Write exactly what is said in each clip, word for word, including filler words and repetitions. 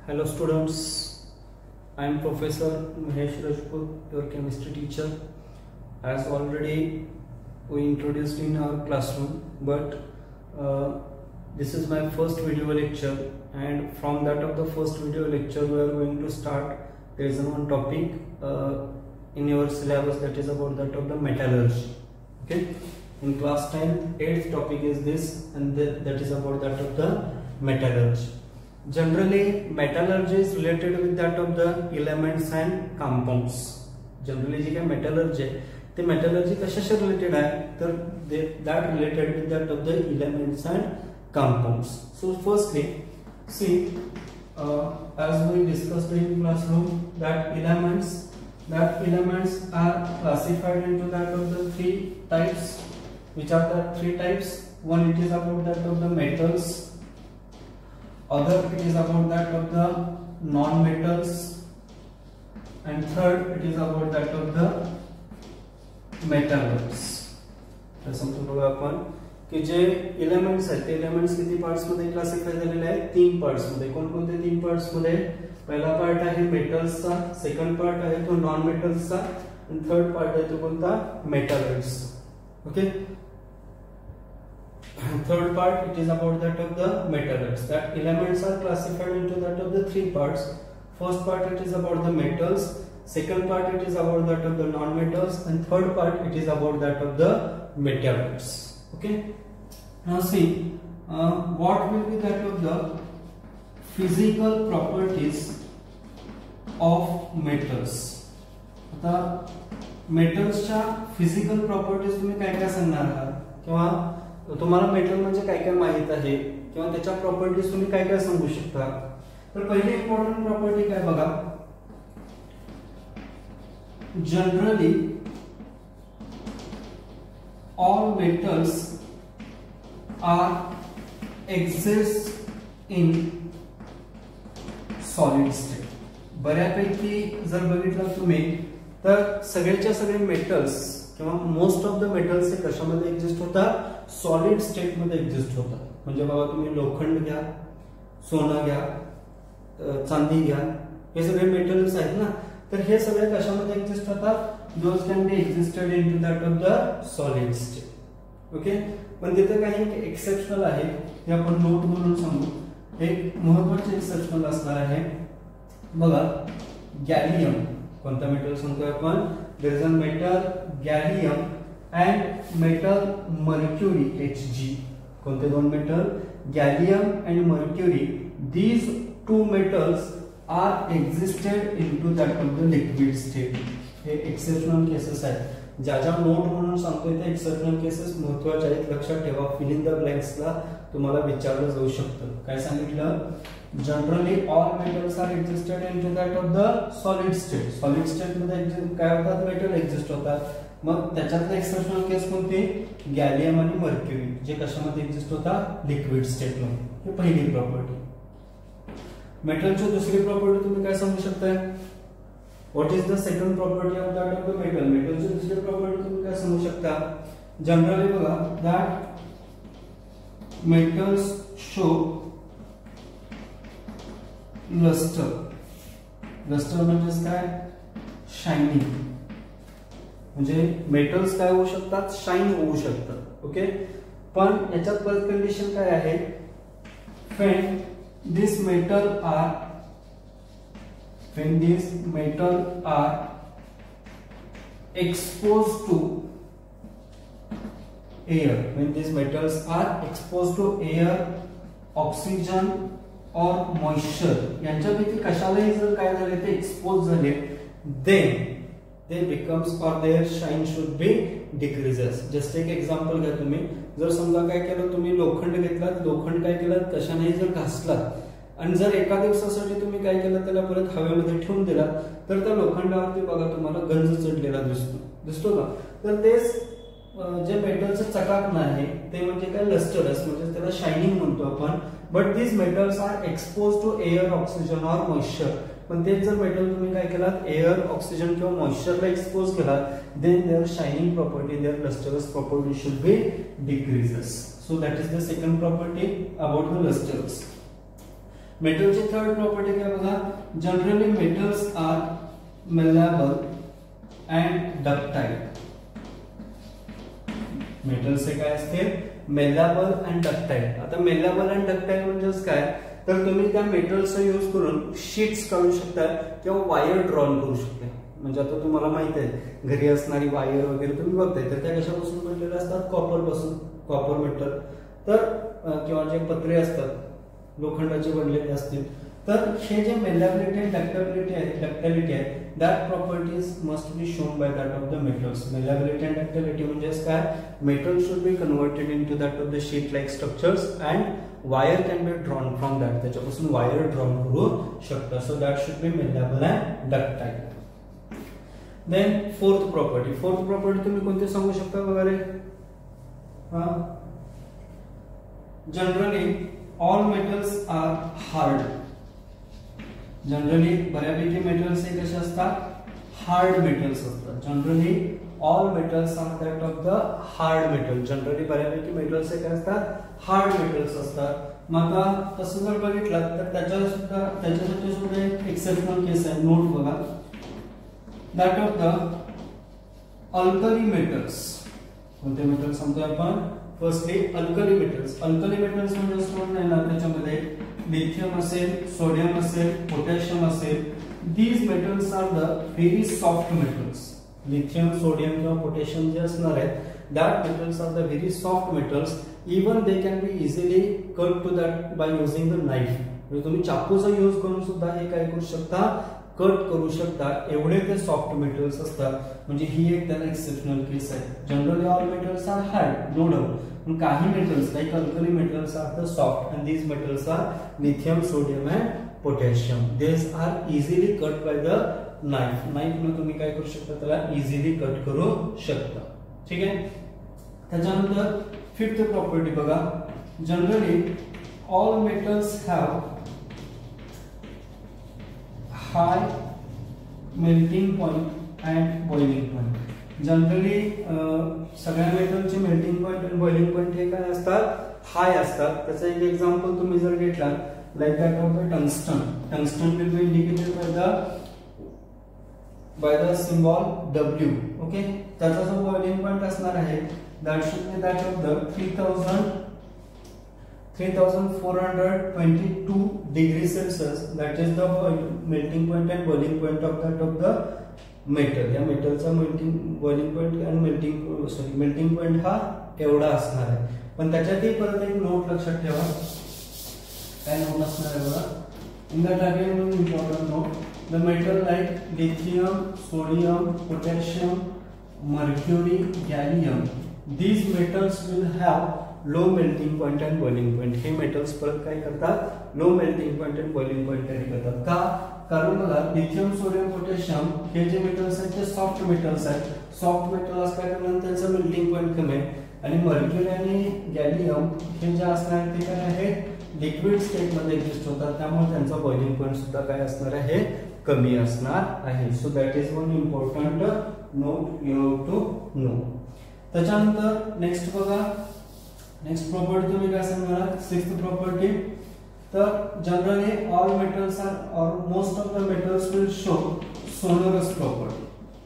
Hello students, I am Professor Mahesh Rajput, your chemistry teacher. As already we introduced in our classroom, but uh, this is my first video lecture, and from that of the first video lecture we are going to start. There is one topic uh, in your syllabus that is about that of the metallurgy. Okay, in class ten, eighth topic is this, and that, that is about that of the metallurgy. Generally, metallurgy is related with that of the elements and compounds. Generally, जी काय metallurgy आहे, ते metallurgy कशाशी related आहे, तर that related with that of the elements and compounds. So, firstly, see, uh, as we discussed in classroom, that elements, that elements are classified into that of the three types. Which are the three types? One, it is about that of the metals. Other, it is about that of the non-metals, and third, it is about that of the metalloids. तर समजून बघा आपण की जे elements आहेत ते elements किती parts मध्ये क्लासिफाय झालेले आहेत? तीन पार्ट्स मध्ये. कोणकोणते तीन पार्ट्स मध्ये? पहिला पार्ट आहे मेटल्सचा, सेकंड पार्ट आहे तो नॉन मेटल्सचा, आणि थर्ड पार्ट आहे तो कोणता? मेटॅलॉइड्सचा. Okay, third part, it is about that of the metalloids. That elements are classified into that of the three parts. First part, it is about the metals. Second part, it is about that of the non-metals, and third part, it is about that of the metalloids. Okay. Now see, uh, what will be that of the physical properties of metals? आता metals च्या physical properties तुम्ही काय काय सांगणार आहात, किंवा तुम्हाला metal म्हणजे काय काय माहित आहे, किंवा त्याच्या प्रॉपर्टीज तुम्ही काय काय सांगू शकता? तर पहिली इम्पॉर्टंट प्रॉपर्टी काय बघा, generally all metals are exist in solid state. बऱ्यापैकी जर बघितलं तुम्ही तर सगळेच्या सगळे मेटल्स किंवा मोस्ट ऑफ द मेटल्स हे कशामध्ये एक्झिस्ट होतात? सॉलिड स्टेट मध्ये एक्झिस्ट होतात. म्हणजे बाबा तुम्ही लोखंड घ्या, सोनं घ्या, चांदी घ्या, हे सगळे मेटल्स आहेत ना, तर हे सगळे कशामध्ये एक्झिस्ट होतात? Those can be existed into that of the solid state. Okay, पण तिथे काही एक्सेप्शनल आहे, हे आपण नोट म्हणून सांगू. एक महत्त्वाचे एक्सेप्शनल असणार आहे बघा, गॅलियम. कोणता मेटल सांगतोय आपण? There is a metal gallium and metal mercury Hg. कोणते दोन metal? Gallium and mercury. These two metals are existed into that of the liquid state. हे एक्सेप्शनल केसेस आहेत. ज्या ज्या नोट म्हणून सांगतोय ते एक्सेप्शनल केसेस महत्त्वाचे आहेत, लक्षात ठेवा. फिल इन द ब्लँक्सला तुम्हाला विचारलं जाऊ शकतं. काय सांगितलं? Generally all metals are existed into that of the solid state. Solid state मध्ये काय होतात? मेटल एक्झिस्ट होतात. मग त्याच्यातलं एक्सेप्शनल केस कोणते? गॅलियम आणि मर्क्युरी, जे कशामध्ये एक्झिस्ट होतात? लिक्विड स्टेट मध्ये. ही पहिली प्रॉपर्टी. मेटलची दुसरी प्रॉपर्टी तुम्ही काय सांगू शकताय? What is the second property of that of the metal? मेटलची दुसरी प्रॉपर्टी तुम्ही काय सांगू शकता? जनरली बघा, that metals show lustre. Lustre म्हणजे काय? शायनिंग. म्हणजे मेटल्स काय होऊ शकतात? शाईन होऊ शकतात. ओके, पण याच्यात परत कंडिशन काय आहे? When this metal are when this metal are exposed to air. When this metals are exposed to air, oxygen और मॉइश्चर यांच्यापैकी कशालाही जर काय झाले ते एक्सपोज झाले, then they becomes or their shine should be decreases. Just एक example घ्या तुम्ही. जर समजा काय केलं, तुम्ही लोखंड घेतलात, लोखंड काय केलं, कशानेही जर घासलात, आणि जर एका दिवसासाठी तुम्ही काय केलं, त्याला परत हवेमध्ये ठेवून दिला, तर त्या लोखंडावरती बघा तुम्हाला गंज चढलेला दिसतो. दिसतो का? तर तेच जे मेटलचं चकाकणं आहे ते म्हणजे काय? लस्टरस, म्हणजे त्याला शायनिंग म्हणतो आपण. But these metals are expose to air, oxygen और मॉइश्चर. पण तेच जर मेटल तुम्ही काय केलात? एअर, ऑक्सिजन किंवा मॉइश्चरला एक्सपोज केलात, then their shining property, their lustrous property should be decreases. So that is the second property about the lustrous. मेटलची थर्ड प्रॉपर्टी काय बघा, generally metals are malleable and ductile. Metals हे काय असते, malleable and ductile. आता malleable and ductile म्हणजेच काय, तर तुम्ही त्या मेटल्सचा यूज करून शीट्स काढू शकता किंवा वायर ड्रॉन करू शकता. म्हणजे आता तुम्हाला माहित आहे घरी असणारी वायर वगैरे तुम्ही बघताय, तर त्या कशापासून बनलेल्या असतात, कॉपर पासून, कॉपर मेटल. तर किंवा जे पत्रे असतात लोखंडाचे बनलेले असतील. तर हे जे मेलेबिलिटी आणि डक्टिलिटी आहे, डक्टिलिटी आहे, that properties must be shown by that of the metals. Malleability and ductility म्हणजेच काय, metal should be converted into that of the sheet like structures and wire can be drawn from that. त्याच्यापासून wire drawn करू शकता. So that should be malleable and ductile. Then fourth property, fourth property तुम्ही कोणती सांगू शकता वगैरे, हा, generally all metals are hard. Generally बऱ्यापैकी मेटल्स हे कसे असतात, हार्ड मेटल्स असतात. Generally all metals are that of the hard metal. Generally बऱ्यापैकी मेटल्स हे काय असतात, हार्ड मेटल्स असतात. मग आता तसं जर बघितलं तर त्याच्या सुद्धा त्याच्यासाठी सुद्धा एक एक्सेप्शनल केस आहे, नोट बघा. That of the alkali metals. कोणते मेटल सांगतोय आपण, firstly alkali metals. Alkali metals म्हणजे कोण आहे ना, त्याच्यामध्ये लिथियम असेल, सोडियम असेल, पोटॅशियम असेल. These metals are the very soft metals. Lithium, sodium किंवा पोटॅशियम जे असणार आहेत, that metals are the very soft metals. Even they can be easily cut to that by using the knife. म्हणजे तुम्ही चाकूचा use करून सुद्धा हे काय करू शकता, कट करू शकता. एवढे ते सॉफ्ट मेटल्स असतात. म्हणजे ही एक त्याला एक्सेप्शनल केस आहे. Generally all metals are hard, no doubt. पण काही metals like alkali metals are the soft and these metals are lithium, sodium and potassium. These are easily cut by the knife. Knife ने तुम्ही काय करू शकता, त्याला easily cut करू शकता. ठीक आहे. त्याच्यानंतर फिफ्थ प्रॉपर्टी बघा, generally all metals have high melting point and boiling point. Generally सगळ्या मेटलचे मेल्टिंग पॉइंट आणि बॉइलिंग पॉइंट हे काय असतात, हाय असतात. त्याचं एक एक्झाम्पल तुम्ही जर घेतला like that of the tungsten. Tungsten will be indicated by the by the symbol W. Okay. त्याचा जो बॉइलिंग पॉइंट असणार आहे that should be that of the three thousand three thousand four hundred twenty-two degree Celsius. That is the melting point and boiling point of that of the metal. या मेटलचा melting boiling point and melting sorry melting point हा एवढा असणार आहे. पण त्याच्यातही परत एक नोट लक्षात ठेवा. काय नोट असणार आहे बघा, in that again one important note, the metal like lithium, sodium, potassium, mercury, gallium, these metals will have low melting point and boiling point. हे मेटल्स परत काय करतात, low melting point and boiling point carry करतात. का, कारण बघा lithium, sodium, potassium हे जे मेटल्स आहेत ते सॉफ्ट मेटल्स आहेत. सॉफ्ट मेटल असल्याकारणाने त्यांचं मेल्टिंग पॉइंट कमी आहे. आणि मर्क्युरी आणि गॅलियम हे जे असणार ते काय आहे, लिक्विड स्टेट मध्ये एक्झिस्ट होतात. त्यामुळे त्यांचा बॉइलिंग पॉइंट सुद्धा काय असणार आहे, कमी असणार आहे. So that is one important note you have to know. त्याच्यानंतर नेक्स्ट बघा, नेक्स्ट प्रॉपर्टी तुम्ही काय सांगणार, सिक्स्थ प्रॉपर्टी. तर generally all metals are or most of the metals will show sonorous property.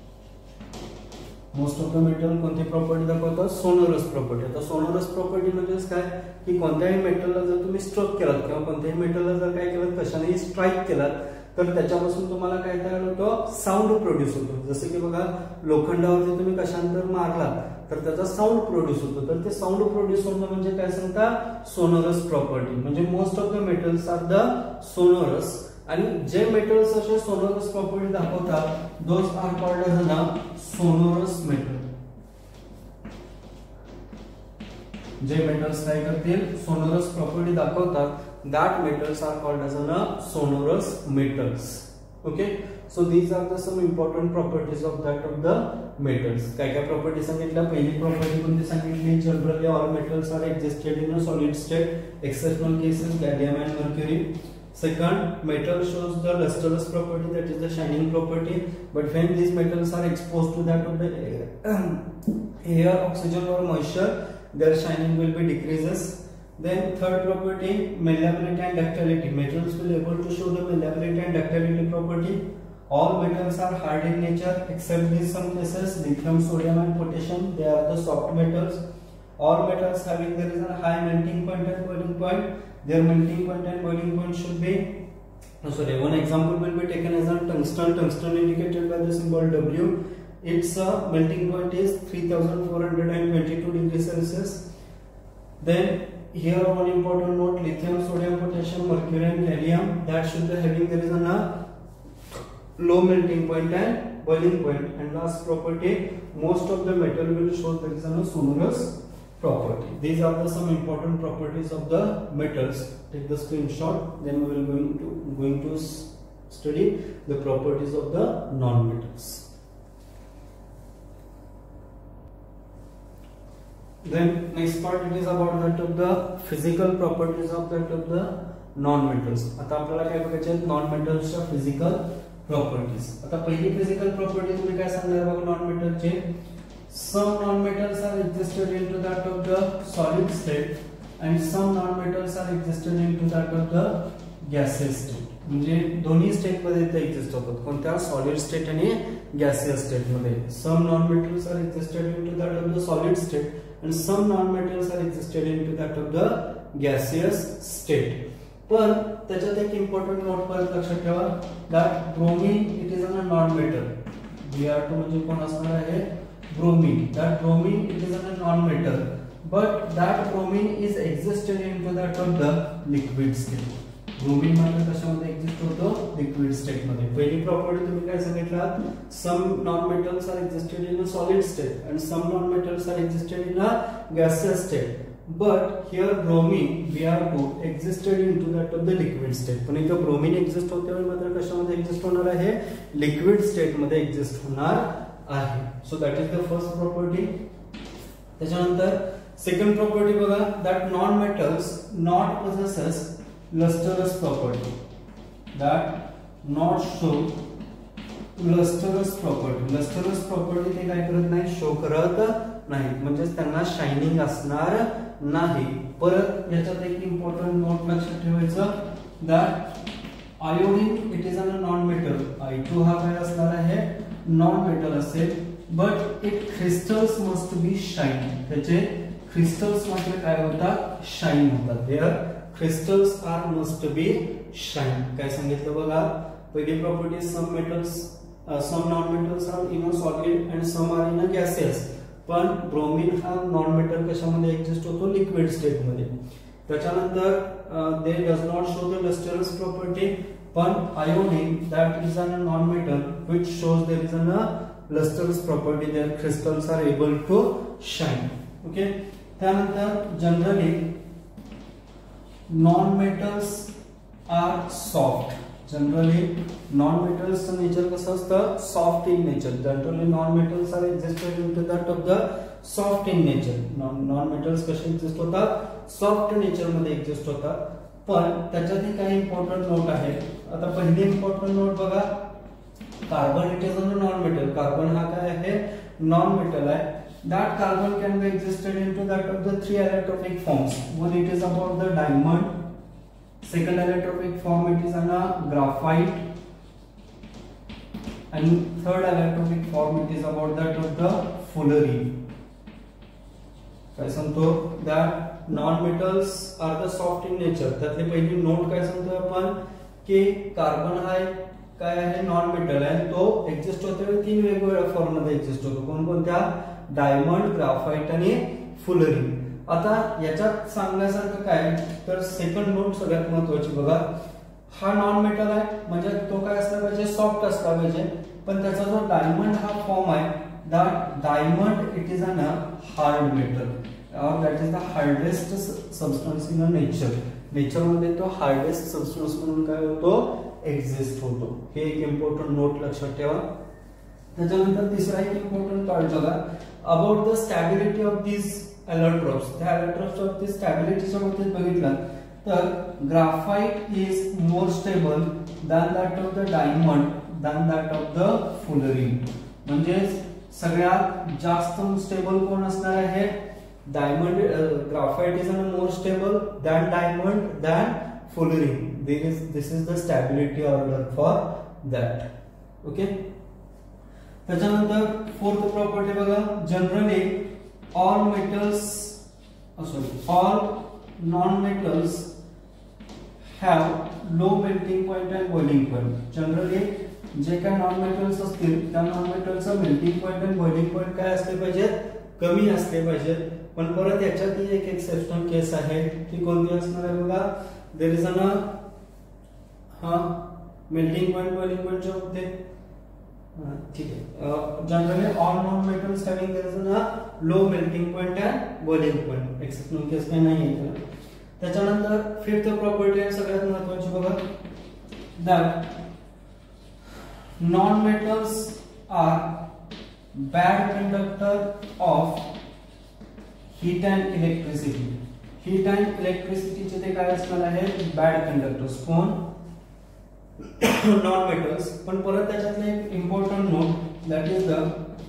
Most of the metal कोणती property दाखवतात, sonorous property. आता sonorous property म्हणजे काय की कोणत्याही मेटलला जर तुम्ही स्ट्रोक केलात किंवा कोणत्याही मेटलला जर काय केलं कशानेही स्ट्राईक केलात तर त्याच्यापासून तुम्हाला काय तयार होतो, साऊंड प्रोड्यूस होतो. जसं की बघा लोखंडावरती तुम्ही कशांतर मारला तर त्याचा साऊंड प्रोड्यूस होतो. तर ते साऊंड प्रोड्यूस होणं म्हणजे काय सांगता, सोनोरस प्रॉपर्टी. म्हणजे most of the metals are the sonorous. आणि जे मेटल्स असे सोनोरस प्रॉपर्टी दाखवतात those are called as a sonorous metal. जे मेटल्स काय करतील, सोनोरस प्रॉपर्टी दाखवतात, that metals are called as a sonorous metals. Okay, so these are the some important properties of that of the metals. काय काय property सांगितल्या, पहिली property कोणती सांगितली, generally all metals are existed in a solid state, exceptional cases gallium and mercury. Second, metal shows the lustrous property, that is the shining property, but when these metals are exposed to that of the air, air oxygen or moisture, their shining will be decreases. Then third property, malleability and ductility. Metals will able to show the malleability and ductility property. All metals are hard in nature except these some cases, lithium, sodium and potassium, they are the soft metals. All metals having there is a high melting point and boiling point. Their melting point and boiling point should be, oh sorry, one example will be taken as a tungsten. Tungsten indicated by the symbol W. Its uh, melting point is three thousand four hundred twenty-two degrees Celsius. Then here one important note, lithium, sodium, potassium, mercury and gallium, that should be having there is a low melting point and boiling point. And last property, most of the metal will show there is a sonorous property. These are the some important properties of the metals. Take the screenshot, then we will going to going to study the properties of the non-metals. Then next part it is about that of the physical properties of that of the non-metals. आता आपल्याला काय बघायचे आहेत non-metals physical properties. आता पहिली physical property तुम्ही काय सांगणार बघा non-metal चे. Some non-metals are existed into that of the solid state and some non-metals are existed into that of the gaseous state. म्हणजे दोन्ही स्टेट मध्ये ते एक्झिस्ट होतात. कोणत्या? सॉलिड स्टेट आणि गॅसियस स्टेट मध्ये. Some non metals are existed into that of the solid state and some non-metals are existed into that of the gaseous state. पण त्याच्यात एक इम्पॉर्टंट नोट परत लक्षात ठेवा, that bromine it is a non-metal. B r two म्हणजे कोण असणार आहे? bromine. That bromine it is a non-metal, but that bromine is existed into that of the liquid state. Bromine मात्र कशामध्ये एक्झिस्ट होतो? लिक्विड स्टेट मध्ये. पहिली property तुम्ही काय सांगितलात? Some non metals are existed in a solid state and some non metals are existed in a gaseous state, but here bromine B r two existed into that of the liquid state. पण इथे bromine exist होते वेळी मात्र कशामध्ये exist होणार आहे? Liquid state मध्ये exist होणार आहे. So that is the first property. त्याच्यानंतर सेकंड प्रॉपर्टी बघा, that non metals not possesses lustrous property, that not show lustrous property. lustrous property ते काय करत नाही? शो करत नाही, म्हणजे त्यांना शायनिंग असणार नाही. परत याच्यात एक इम्पॉर्टंट नोट लक्षात ठेवायचं, that iodine it is a non metal. I two हा काय असणार आहे? non metal असेल, but it crystals must be shine. त्याचे crystals मात्र काय होतात? शाइन होतात. Their crystals are must be shine. काय सांगितलं बघा, पहिली property, some metals some non metals are in a solid and some are in a gaseous. पण ब्रोमीन हा नॉन मेटल कशामध्ये एक्झिस्ट होतो? लिक्विड स्टेट मध्ये. त्याच्यानंतर they does not show the lustrous property, पण iodine that is an non metal which shows there is an lustrous property. Their crystals are able to shine. Okay. त्यानंतर generally non-metals are soft. Generally non-metals nature कसं असतं? Soft in nature. Generally non-metals are existed into that of the soft in nature. Non-metals कसे exist होतात? Soft nature मध्ये exist होतात. पण त्याच्यातही काही इम्पॉर्टंट नोट आहे. आता पहिली इम्पॉर्टंट नोट बघा, carbon it is a non-metal. Carbon हा काय आहे? non-metal आहे. That carbon can be existed into that of the three allotropic forms. One it is about the diamond. Second allotropic form it is on a graphite. And third allotropic form it is about that of the fullerene. काय सांगतो? That non-metals are the soft in nature. त्यातली पहिली note काय सांगतोय आपण? की carbon हा काय आहे? नॉन मेटल आहे. तो एक्झिस्ट होतो तीन वेगवेगळ्या फॉर्म मध्ये एक्झिस्ट होतो. कोणकोणत्या? डायमंड, ग्राफाइट आणि फुलरिन. आता याच्यात सांगण्यासारखं काय, तर सेकंड नोट सगळ्यात महत्त्वाची बघा, हा नॉन मेटल आहे म्हणजे तो काय असला पाहिजे? सॉफ्ट असला पाहिजे. पण त्याचा जो डायमंड हा फॉर्म आहे, that diamond it is an hard metal or that is the hardest substance in nature. Nature मध्ये तो हार्डेस्ट सबस्टन्स म्हणून काय होतो? एक्झिस्ट होतो. हे एक इम्पॉर्टंट नोट लक्षात ठेवा. त्याच्यानंतर तिसरा एक इम्पॉर्टंट पार्ट बघा, about the stability of these allotropes. त्या एलोट्रोप्स ऑफ दी स्टॅबिलिटीच्या बाबतीत बघितलं तर graphite is more stable than that of the diamond than that of the fullerene. म्हणजे सगळ्यात जास्त स्टेबल कोण असणार आहे? diamond uh, graphite is more stable than diamond than fullerene. This is this is the stability order for that. Okay. त्याच्यानंतर fourth property बघा, generally all metals sorry all non metals have low melting point and boiling point. Generally जे काय non metals असतील त्या non मेटलचा melting point आणि boiling point काय असले पाहिजेत, कमी असले पाहिजेत. पण परत याच्यात एक एक्सेप्शनल केस आहे, ती कोणती असणार आहे बघा. देयर इज अन हा मेल्टिंग पॉइंट बॉइलिंग पॉइंट जे होते ठीक आहे. Generally all non metals having there is an low melting point and boiling point. Exceptional case काही नाही आहे. त्याच्यानंतर फिफ्थ प्रॉपर्टी आहे सगळ्यात महत्त्वाची बघा, that non metals are bad conductor of heat and electricity. Heat and इलेक्ट्रिसिटीचे ते काय असणार आहे, बॅड कंडक्टर्स. कोण, नॉन मेटल्स. पण परत त्याच्यातले एक important note, that is the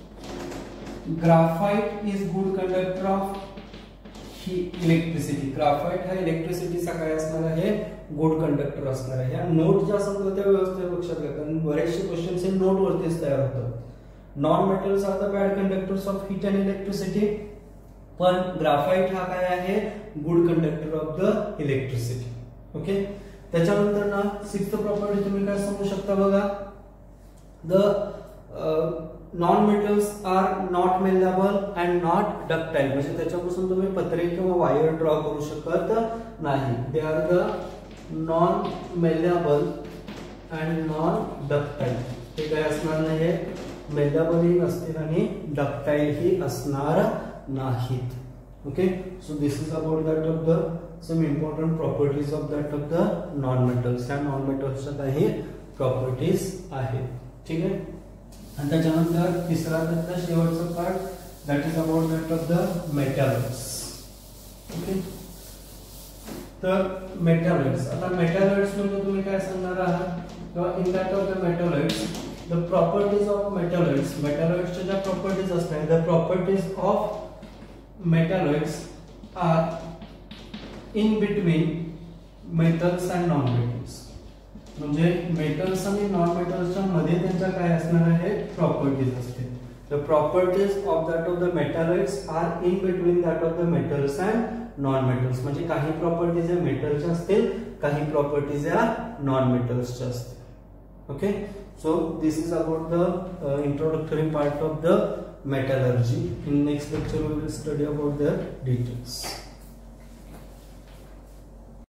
graphite is good conductor of electricity. Graphite हा इलेक्ट्रिसिटीचा काय असणार आहे, गुड कंडक्टर असणार आहे. या नोट ज्या सांगतो त्या व्यवस्थित लक्षात घ्या, कारण बरेचसे क्वेश्चन्स हे नोट वरतीच तयार होतात. Non metals are the bad conductors of heat and electricity, पण ग्राफाइट हा काय आहे, good conductor of the electricity. Okay. त्याच्यानंतर ना सिक्स्थ प्रॉपर्टी तुम्ही काय समजू शकता बघा, the non metals are not malleable and not ductile. म्हणजे त्याच्यापासून तुम्ही पत्रे किंवा वायर ड्रॉ करू शकत नाही. They are the non malleable and non ductile. ते काय असणार नाही, मेल्लेबल ही नसतील आणि डक्टाइल ही असणार नाहीत. Okay. So this is about that of the some important properties of that of the non metals. त्या नॉन मेटल्सच्या काही प्रॉपर्टीज आहेत. ठीक आहे. आणि त्याच्यानंतर तिसरा त्याचा शेवटचा part, that is about that of the metalloids. Okay. तर मेटॅलॉइड्स, आता मेटॅलॉइड्स म्हणजे तुम्ही काय सांगणार आहात, किंवा in that of the metalloids the properties of metalloids. मेटॅलॉइड्सच्या ज्या प्रॉपर्टीज असतात, the properties of metalloids are in between metals and non metals. म्हणजे मेटल्स आणि नॉन मेटल्सच्या मध्ये त्यांच्या काय असणार आहे, प्रॉपर्टीज असते. The properties of that of the metalloids are in between that of the metals and non metals. म्हणजे काही प्रॉपर्टीज या मेटलच्या असतील, काही प्रॉपर्टीज या नॉन मेटल्सच्या असतील. Okay. So this is about the introductory part of the metallurgy. In next lecture we will study about the details.